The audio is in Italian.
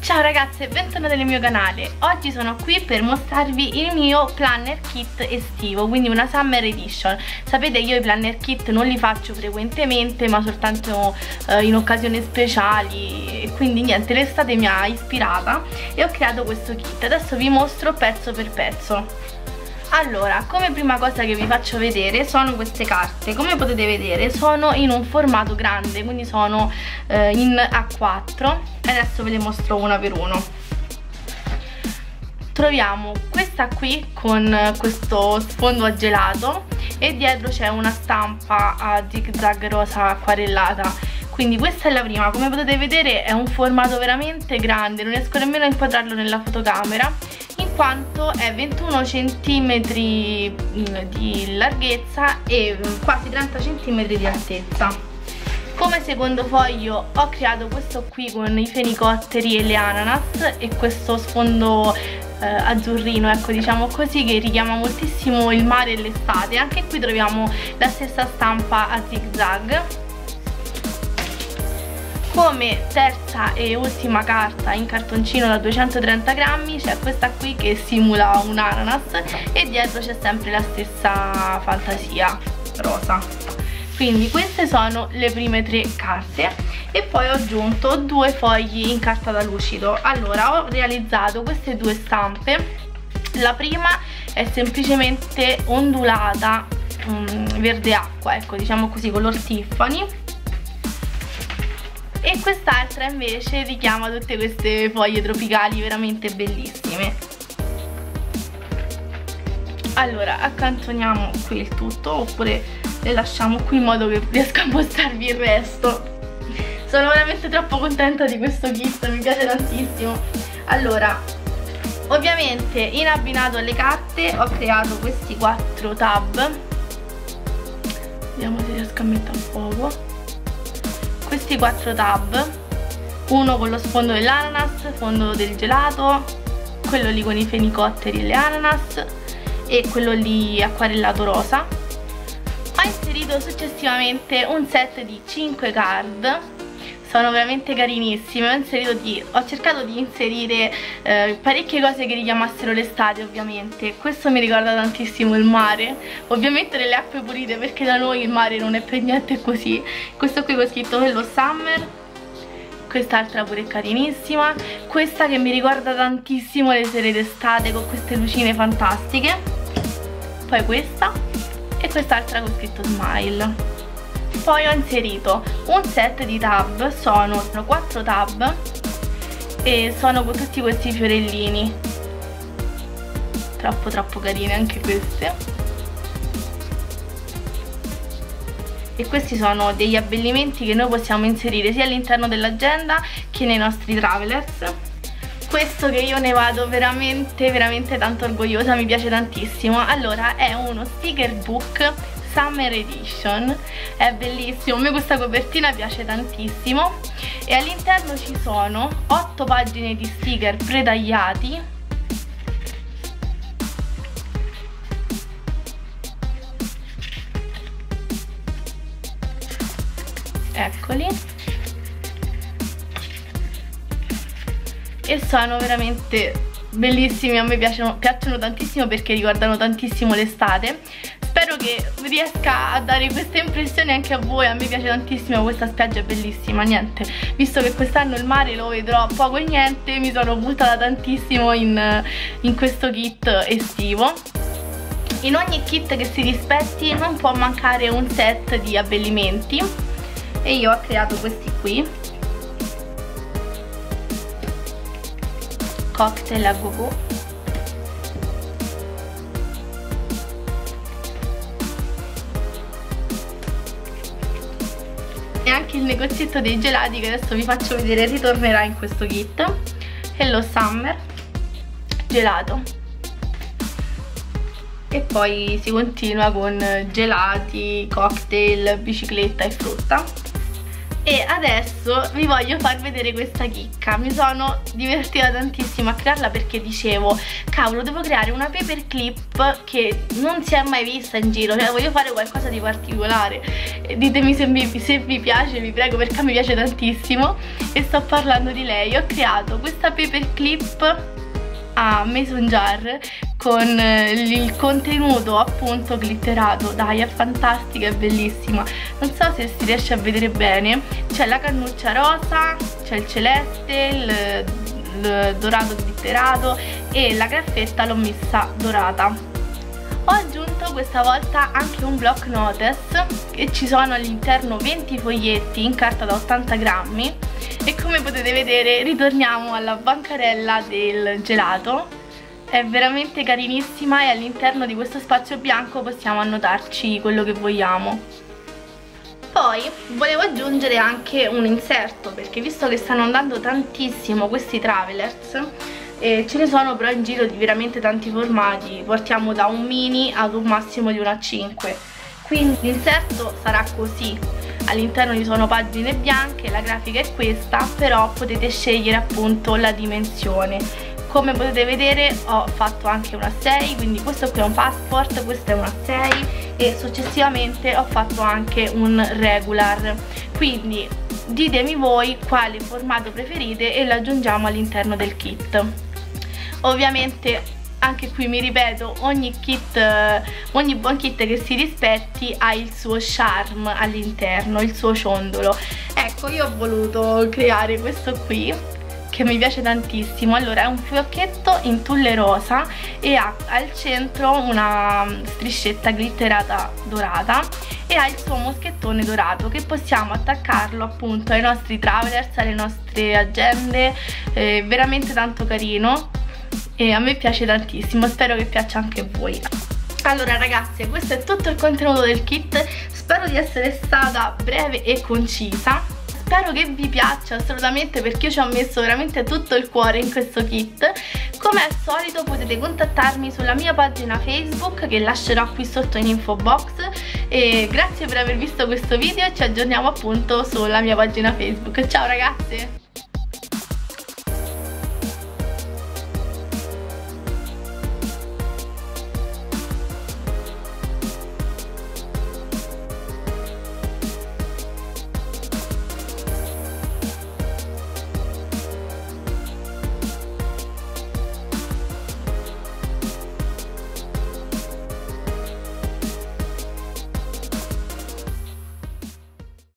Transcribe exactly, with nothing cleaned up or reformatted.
Ciao ragazze, bentornati nel mio canale. Oggi sono qui per mostrarvi il mio planner kit estivo, quindi una summer edition. Sapete, io i planner kit non li faccio frequentemente, ma soltanto eh, in occasioni speciali, e quindi niente, l'estate mi ha ispirata e ho creato questo kit. Adesso vi mostro pezzo per pezzo. Allora, come prima cosa che vi faccio vedere sono queste carte. Come potete vedere sono in un formato grande, quindi sono eh, in A quattro. Adesso ve le mostro una per uno. Troviamo questa qui con questo sfondo a gelato e dietro c'è una stampa a zig zag rosa acquarellata. Quindi questa è la prima. Come potete vedere è un formato veramente grande, non riesco nemmeno a inquadrarlo nella fotocamera, in quanto è ventuno centimetri di larghezza e quasi trenta centimetri di altezza. Come secondo foglio ho creato questo qui con i fenicotteri e le ananas e questo sfondo eh, azzurrino, ecco, diciamo così, che richiama moltissimo il mare e l'estate. Anche qui troviamo la stessa stampa a zig zag. Come terza e ultima carta in cartoncino da duecentotrenta grammi c'è questa qui che simula un ananas e dietro c'è sempre la stessa fantasia rosa. Quindi queste sono le prime tre carte e poi ho aggiunto due fogli in carta da lucido. Allora, ho realizzato queste due stampe. La prima è semplicemente ondulata, um, verde acqua, ecco, diciamo così, color Tiffany. E quest'altra invece richiama tutte queste foglie tropicali veramente bellissime. Allora, accantoniamo qui il tutto, oppure le lasciamo qui in modo che riesca a mostrarvi il resto. Sono veramente troppo contenta di questo kit, mi piace tantissimo. Allora, ovviamente in abbinato alle carte ho creato questi quattro tab. Vediamo se riesco a mettere a fuoco. Questi quattro tab, uno con lo sfondo dell'ananas, sfondo del gelato, quello lì con i fenicotteri e le ananas e quello lì acquarellato rosa. Ho inserito successivamente un set di cinque card, sono veramente carinissime. Ho, inserito di, ho cercato di inserire eh, parecchie cose che richiamassero l'estate, ovviamente. Questo mi ricorda tantissimo il mare, ovviamente delle acque pulite, perché da noi il mare non è per niente così. Questo qui ho scritto Hello Summer, quest'altra pure carinissima, questa che mi ricorda tantissimo le sere d'estate con queste lucine fantastiche, poi questa e quest'altra con scritto Smile. Poi ho inserito un set di tab, sono quattro tab e sono con tutti questi fiorellini, troppo troppo carine anche queste. E questi sono degli abbellimenti che noi possiamo inserire sia all'interno dell'agenda che nei nostri travelers. Questo che io ne vado veramente veramente tanto orgogliosa, mi piace tantissimo. Allora, è uno sticker book Summer Edition, è bellissimo, a me questa copertina piace tantissimo e all'interno ci sono otto pagine di sticker pretagliati. Eccoli. E sono veramente bellissimi, a me piacciono, piacciono tantissimo perché ricordano tantissimo l'estate. Spero che riesca a dare questa impressione anche a voi. A me piace tantissimo questa spiaggia, è bellissima. Niente, visto che quest'anno il mare lo vedrò poco e niente, mi sono buttata tantissimo in, in questo kit estivo. In ogni kit che si rispetti non può mancare un set di abbellimenti e io ho creato questi qui, cocktail a go-go. E anche il negozietto dei gelati che adesso vi faccio vedere ritornerà in questo kit. Hello Summer, gelato. E poi si continua con gelati, cocktail, bicicletta e frutta. E adesso vi voglio far vedere questa chicca. Mi sono divertita tantissimo a crearla perché dicevo, cavolo, devo creare una paperclip che non si è mai vista in giro, cioè voglio fare qualcosa di particolare. Ditemi se vi, se vi piace, vi prego, perché a me piace tantissimo. E sto parlando di lei. Ho creato questa paperclip a mason jar con il contenuto appunto glitterato. Dai, è fantastica, è bellissima. Non so se si riesce a vedere bene. C'è la cannuccia rosa, c'è il celeste, il, il dorato glitterato e la graffetta l'ho messa dorata. Ho aggiunto questa volta anche un block notice e ci sono all'interno venti foglietti in carta da ottanta grammi. E come potete vedere ritorniamo alla bancarella del gelato. È veramente carinissima e all'interno di questo spazio bianco possiamo annotarci quello che vogliamo. Poi volevo aggiungere anche un inserto, perché visto che stanno andando tantissimo questi travelers, e ce ne sono però in giro di veramente tanti formati, portiamo da un mini ad un massimo di un A cinque, quindi l'inserto sarà così. All'interno ci sono pagine bianche, la grafica è questa, però potete scegliere appunto la dimensione. Come potete vedere ho fatto anche una sei, quindi questo qui è un passport, questa è una sei e successivamente ho fatto anche un regular. Quindi ditemi voi quale formato preferite e lo aggiungiamo all'interno del kit. Ovviamente anche qui mi ripeto, ogni kit, ogni buon kit che si rispetti ha il suo charme all'interno, il suo ciondolo. Ecco, io ho voluto creare questo qui che mi piace tantissimo. Allora, è un fiocchetto in tulle rosa e ha al centro una striscetta glitterata dorata e ha il suo moschettone dorato che possiamo attaccarlo appunto ai nostri travelers, alle nostre agende. È veramente tanto carino e a me piace tantissimo, spero che piaccia anche a voi. Allora ragazze, questo è tutto il contenuto del kit, spero di essere stata breve e concisa. Spero che vi piaccia assolutamente, perché io ci ho messo veramente tutto il cuore in questo kit. Come al solito potete contattarmi sulla mia pagina Facebook che lascerò qui sotto in info box. E grazie per aver visto questo video e ci aggiorniamo appunto sulla mia pagina Facebook. Ciao ragazze!